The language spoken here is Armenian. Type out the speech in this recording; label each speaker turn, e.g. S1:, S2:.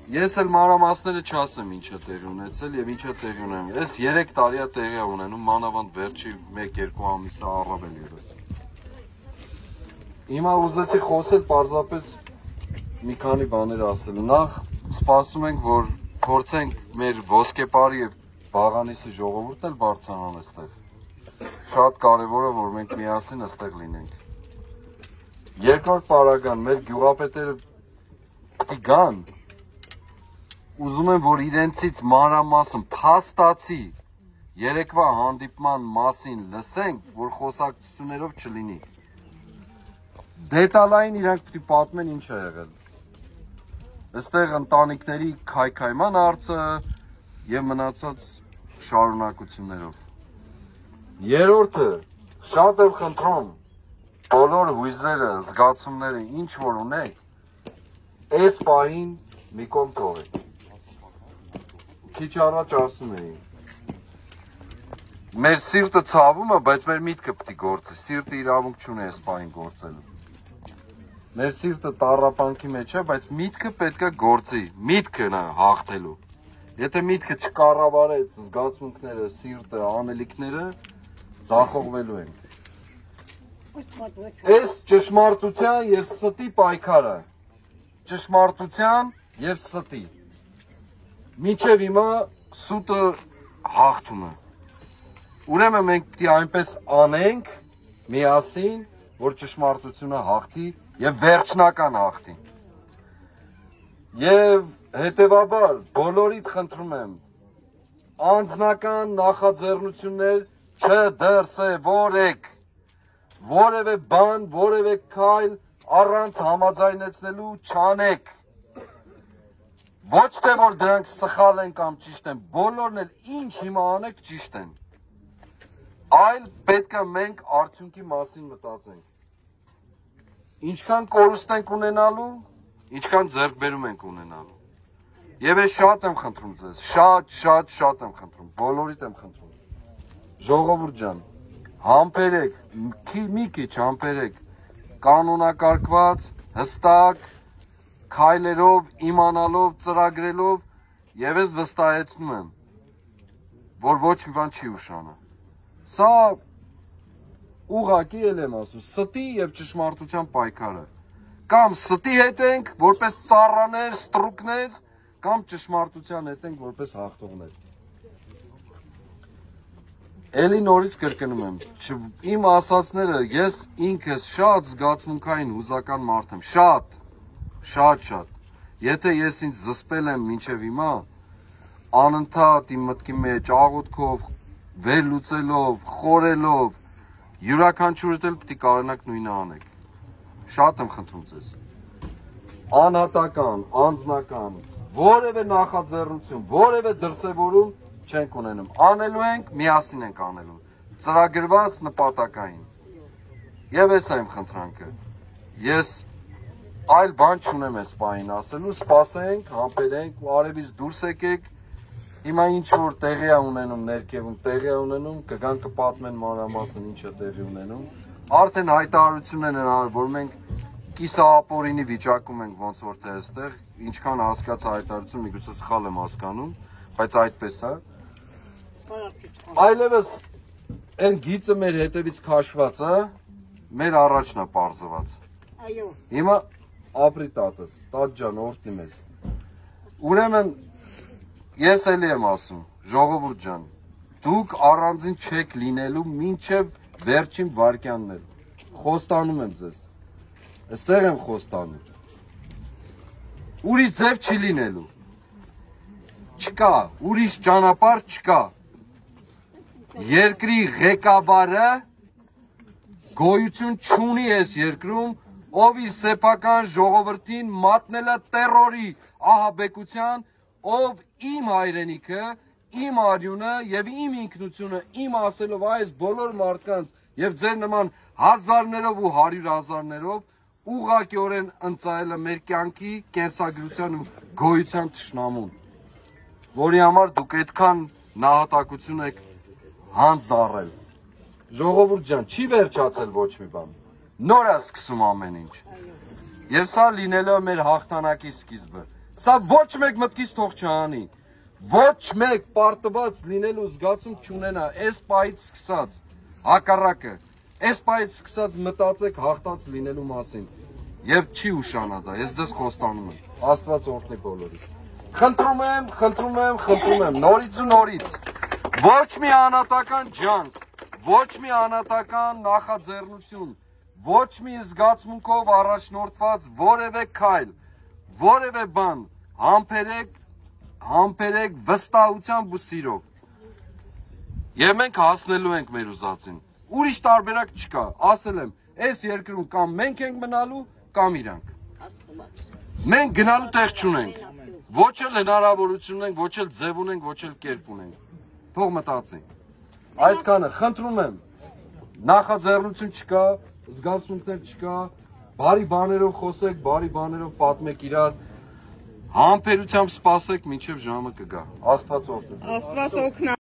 S1: Ես էլ մանրամասները չասեմ ինչա տեղի ունեցել եւ ինչա տեղի ունենում։ Ես 3 տարի է տեղի ունենում, մանավանդ վերջի 1-2 ամիսը առավել ևս։ Հիմա ուզեցի խոսել պարզապես մի քանի բաներ ասել։ Նախ սպասում ենք, որ փորձենք մեր ոսկեպարի եւ բաղանիսի ժողովուրդն էլ բարձրանան այստեղ։ Շատ կարեւոր է, որ մենք միասին այստեղ լինենք։ Երկրորդ պարագան, մեր գյուղապետերը պիտի գան։ Ուզում եմ, որ իրենցից մանրամասն փաստացի երեկվա հանդիպման մասին լսենք, որ խոսակցություններով չլինի։ Դետալային իրանք պիտի պատմեն ինչ է եղել։ Այստեղ ընտանիքների քայքայման հարցը եւ մնացած շարունակություններով։ Երրորդը, շատ եմ խնդրում, բոլոր հույզերը, զգացումները, ինչ որ ունեք, այս պահին մի կողմ թողեք։ Քիչ առաջ ասում էի։ Մեր սիրտը ցավում է, բայց մեր միտքը պիտի գործի։ Սիրտը իրավունք չունի այս պահին գործելու։ Մեր սիրտը տառապանքի մեջ է, բայց միտքը պետք է գործի։ Միտքն է հաղթելու։ Եթե միտքը չկառավարեց զգացմունքները, սիրտը, անելիքները, ձախողվելու են։ Այս ճշմարտության եւ ստի պայքարը։ Ճշմարտության եւ ստի։ Մինչև հիմա սուտը հաղթում է։ Ուրեմն մենք պիտի այնպես անենք միասին, որ ճշմարտությունը հաղթի եւ վերջնական հաղթի։ Եվ հետեւաբար բոլորիդ խնդրում եմ անձնական նախաձեռնություններ չդրսևորեք, որևէ բան, որևէ քայլ առանց համաձայնեցնելու չանեք։ Ոչ թե որ դրանք սխալ են կամ ճիշտ են, բոլորն էլ ինչ հիմա անեք ճիշտ են։ Այլ պետք է մենք արդյունքի մասին մտածենք։ Ինչքան կորուստ ենք ունենալու, ինչքան ձեռքբերում ենք ունենալու։ Եվ ես շատ եմ խնդրում ձեզ, շատ եմ խնդրում, բոլորիդ եմ խնդրում։ Ժողովուրդ ջան, համբերեք, մի քիչ համբերեք, կանոնակարգված, հստակ, քայլերով, իմանալով, ծրագրելով, եւ ես վստահեցնում եմ, որ ոչ մի բան չի ուշանա։ Սա ուղղակի էլ եմ ասում, ստի եւ ճշմարտության պայքարը։ Կամ ստի հետ ենք, որպես ծառաներ, ստրուկներ, կամ ճշմարտության հետ ենք, որպես հաղթողներ։ Էլի նորից կրկնում եմ, իմ ասածները, ես ինքս շատ զգացմունքային հուզական մարդ եմ, շատ։ Եթե ես ինձ զսպել եմ մինչև հիմա, անընդհատ իմ մտքի մեջ աղոթքով, վերլուծելով, խորելով, յուրաքանչյուրդ էլ պիտի կարողանաք նույնը անեք։ Շատ եմ խնդրում ձեզ։ Անհատական, անձնական, որևէ նախաձեռնություն, որևէ դրսևորում չենք ունենում, անելու ենք, միասին ենք անելու, ծրագրված նպատակային։ Եվ ես եմ խնդրանքը, ես այլ բան չունեմ այս պահին ասելու, սպասենք, համբերենք, արևից դուրս եկեք, հիմա ինչ որ տեղի է ունենում, ներքևում տեղի է ունենում, կգան կպատմեն մանրամասն ինչ է տեղի ունենում, արդեն հայտարարություն են արել, որ մենք կիսաապորինի վիճակում ենք ոնց որ թե այստեղ, ինչքան հասկացա հայտարարություն, միգուցե սխալ եմ հասկանում, բայց այդպես է։ Այլևս այն գիծը մեր հետևից քաշված է, մեր առաջն է պարզված։ Այո։ Հիմա ապրի տատս, տատ ջան, օրհնի մեզ։ Ուրեմն ես էլի եմ ասում, ժողովուրդ ջան, դուք առանձին չեք լինելու մինչև վերջին վայրկյանն էլ։ Խոստանում եմ ձեզ։ Այստեղ եմ խոստանում։ Ուրիշ ձև չի լինելու։ Չկա, ուրիշ ճանապարհ չկա։ Երկրի ղեկավարը գոյություն չունի այս երկրում, ով իր սեփական ժողովրդին մատնել է տերորի ահաբեկության, ով իմ հայրենիքը, իմ արյունը եւ իմ ինքնությունը իմ ասելով այս բոլոր մարդկանց եւ ձեր նման հազարներով ու 100,000-ներով ուղղակիորեն ընծայել է մեր կյանքի կենսագրության ու գոյության թշնամուն, որի համար դուք այդքան նահատակություն եք հանձ դառել։ Ժողովուրդ ջան, չի վերջացել ոչ մի բան։ Նոր է սկսում ամեն ինչ։ Եվ սա լինելու է մեր հաղթանակի սկիզբը։ Սա ոչ մեկ մտքից թող չանի։ Ոչ մեկ պարտված լինելու զգացում չունենա, այս պայից սկսած, հակառակը, այս պայից սկսած մտածեք հաղթած լինելու մասին։ Եվ չի ուշանա դա, ես ձեզ խոստանում եմ, Աստված օրհնի բոլորին։ Խնդրում եմ, նորից ու նորից, ոչ մի անհատական ջանք, ոչ մի անհատական նախաձեռնություն, ոչ մի զգացմունքով առաջնորդված որևէ քայլ, որևէ բան, համբերեք վստահությամբ ու սիրով։ Եվ մենք հասնելու ենք մեր ուզածին։ Ուրիշ տարբերակ չկա, ասել եմ, այս երկրում կամ մենք ենք մնալու, կամ իրանք։ Մենք գնալու տեղ չունենք, ոչ էլ հնարավորություն ունենք, ոչ էլ ձև ունենք, ոչ էլ կերպ ունենք։ Թող մտածենք։ Այսքանը խնդրում եմ, նախաձեռնություն չկա, զգացմունքներ չկա, բարի բաներով խոսեք, բարի բաներով պատմեք իրար, համբերությամբ սպասեք, մինչև ժամը կգա։ Աստված օրհնի։